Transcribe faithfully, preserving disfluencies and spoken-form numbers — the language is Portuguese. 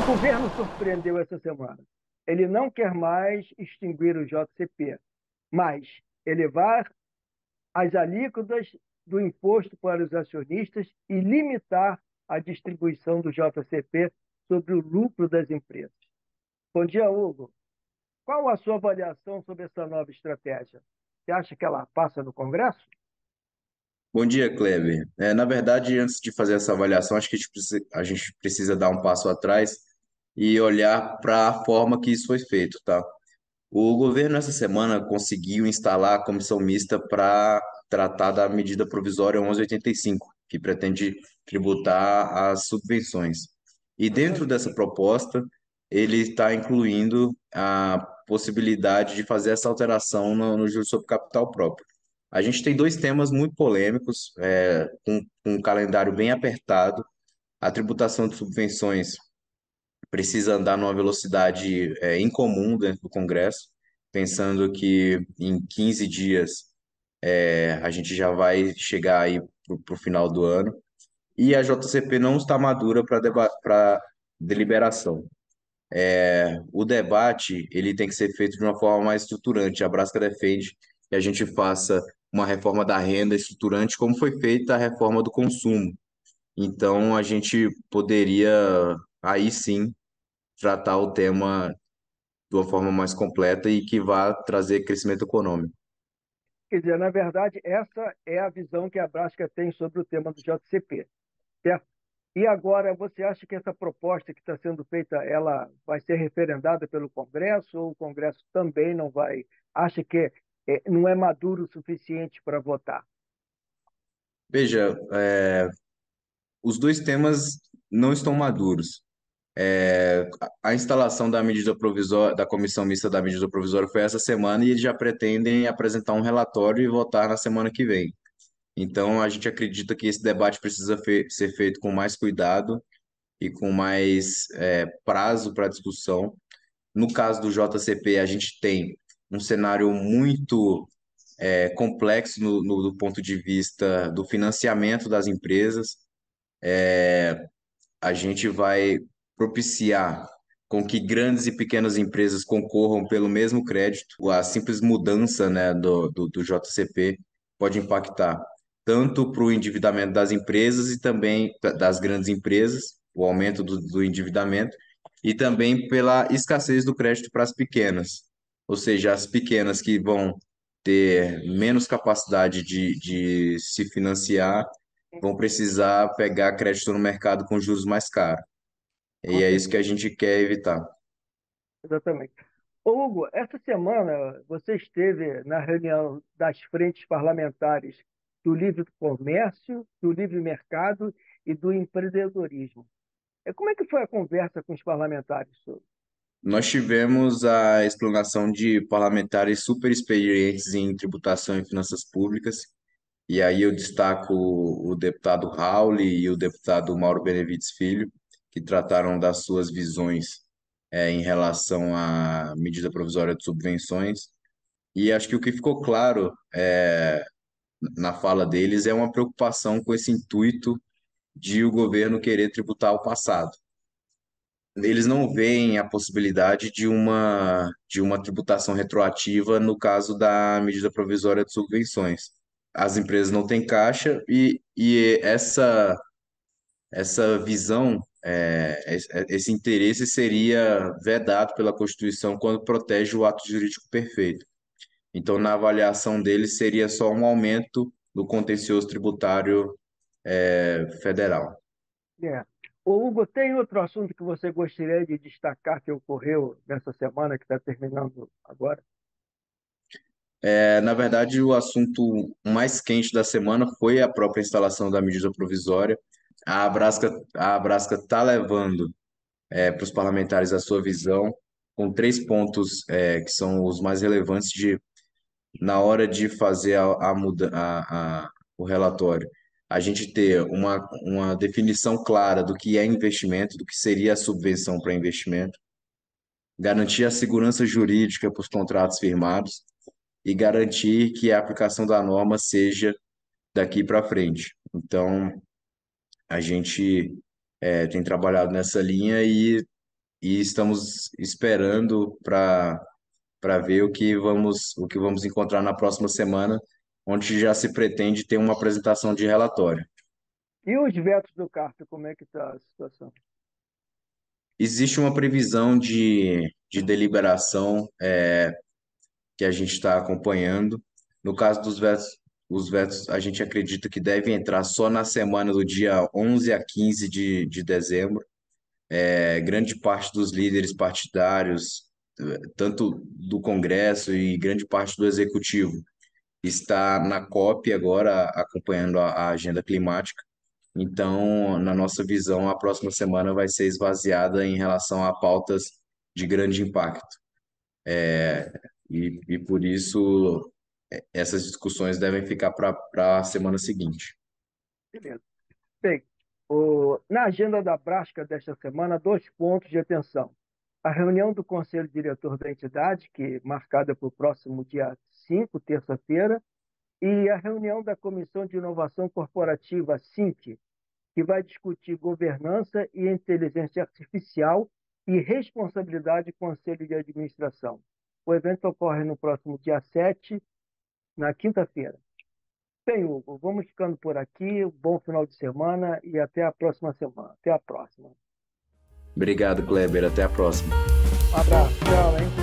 O governo surpreendeu essa semana. Ele não quer mais extinguir o J C P, mas elevar as alíquotas do imposto para os acionistas e limitar a distribuição do J C P sobre o lucro das empresas. Bom dia, Hugo. Qual a sua avaliação sobre essa nova estratégia? Você acha que ela passa no Congresso? Bom dia, Kleber. É, na verdade, antes de fazer essa avaliação, acho que a gente precisa, a gente precisa dar um passo atrás e olhar para a forma que isso foi feito, tá? O governo, essa semana, conseguiu instalar a comissão mista para tratar da medida provisória onze oitenta e cinco, que pretende tributar as subvenções. E dentro Exatamente. dessa proposta, ele está incluindo a possibilidade de fazer essa alteração no, no juros sobre capital próprio. A gente tem dois temas muito polêmicos, é, com, com um calendário bem apertado. A tributação de subvenções precisa andar numa velocidade é, incomum dentro do Congresso, pensando que em quinze dias é, a gente já vai chegar aí para o final do ano. E a J C P não está madura para deliberação. O debate ele tem que ser feito de uma forma mais estruturante. A Brasca defende que a gente faça uma reforma da renda estruturante, como foi feita a reforma do consumo. Então, a gente poderia, aí sim, tratar o tema de uma forma mais completa e que vá trazer crescimento econômico. Quer dizer, na verdade, essa é a visão que a Brasca tem sobre o tema do J C P, certo? E agora, você acha que essa proposta que está sendo feita, ela vai ser referendada pelo Congresso ou o Congresso também não vai? Acha que eh, não é maduro o suficiente para votar? Veja, é, os dois temas não estão maduros. É, a instalação da medida provisória, da comissão mista da medida provisória foi essa semana e eles já pretendem apresentar um relatório e votar na semana que vem. Então, a gente acredita que esse debate precisa fe- ser feito com mais cuidado e com mais é, prazo para discussão. No caso do J C P, a gente tem um cenário muito é, complexo no, no- do ponto de vista do financiamento das empresas. A gente vai propiciar com que grandes e pequenas empresas concorram pelo mesmo crédito. A simples mudança, né, do, do, do J C P pode impactar tanto para o endividamento das empresas e também da- das grandes empresas, o aumento do, do endividamento, e também pela escassez do crédito para as pequenas. Ou seja, as pequenas que vão ter menos capacidade de, de se financiar vão precisar pegar crédito no mercado com juros mais caros. Com E é isso que certeza, a gente quer evitar. exatamente. Ô, Hugo, essa semana você esteve na reunião das frentes parlamentares do livre comércio, do livre mercado e do empreendedorismo. É, como é que foi a conversa com os parlamentares sobre? Nós tivemos a explanação de parlamentares super experientes em tributação e finanças públicas, e aí eu destaco o deputado Raul e o deputado Mauro Benevides Filho, que trataram das suas visões eh, em relação à medida provisória de subvenções. E acho que o que ficou claro eh, na fala deles é uma preocupação com esse intuito de o governo querer tributar o passado. Eles não veem a possibilidade de uma, de uma tributação retroativa no caso da medida provisória de subvenções. As empresas não têm caixa e, e essa, essa visão, é, esse esse interesse seria vedado pela Constituição quando protege o ato jurídico perfeito. Então, na avaliação deles, seria só um aumento do contencioso tributário, é, federal. É. Ô, Hugo, tem outro assunto que você gostaria de destacar que ocorreu nessa semana que está terminando agora? É, na verdade, o assunto mais quente da semana foi a própria instalação da medida provisória. A Abrasca, a Abrasca está levando para os parlamentares a sua visão, com três pontos é, que são os mais relevantes de, na hora de fazer a, a, muda, a, a, o relatório. A gente ter uma, uma definição clara do que é investimento, do que seria a subvenção para investimento, garantir a segurança jurídica para os contratos firmados e garantir que a aplicação da norma seja daqui para frente. Então, a gente é, tem trabalhado nessa linha e e estamos esperando para para ver o que vamos o que vamos encontrar na próxima semana, onde já se pretende ter uma apresentação de relatório. E os vetos do CARF, como é que está a situação? Existe uma previsão de, de deliberação é, que a gente está acompanhando. No caso dos vetos, os vetos a gente acredita que devem entrar só na semana do dia onze a quinze de, de dezembro. É, grande parte dos líderes partidários, eh, tanto do Congresso e grande parte do Executivo, está na COP agora acompanhando a, a agenda climática. Então, na nossa visão, a próxima semana vai ser esvaziada em relação a pautas de grande impacto. E, e por isso, eh, essas discussões devem ficar para a semana seguinte. Beleza. Bem, o- na agenda da Brasca desta semana, dois pontos de atenção. A reunião do Conselho Diretor da entidade, que é marcada para o próximo dia cinco, terça-feira, e a reunião da Comissão de Inovação Corporativa, SINC, que vai discutir governança e inteligência artificial e responsabilidade do Conselho de Administração. O evento ocorre no próximo dia sete, na quinta-feira. Bem, Hugo, vamos ficando por aqui. Bom final de semana e até a próxima semana. Até a próxima. Obrigado, Kleber. Até a próxima. Um abraço. Tchau, hein?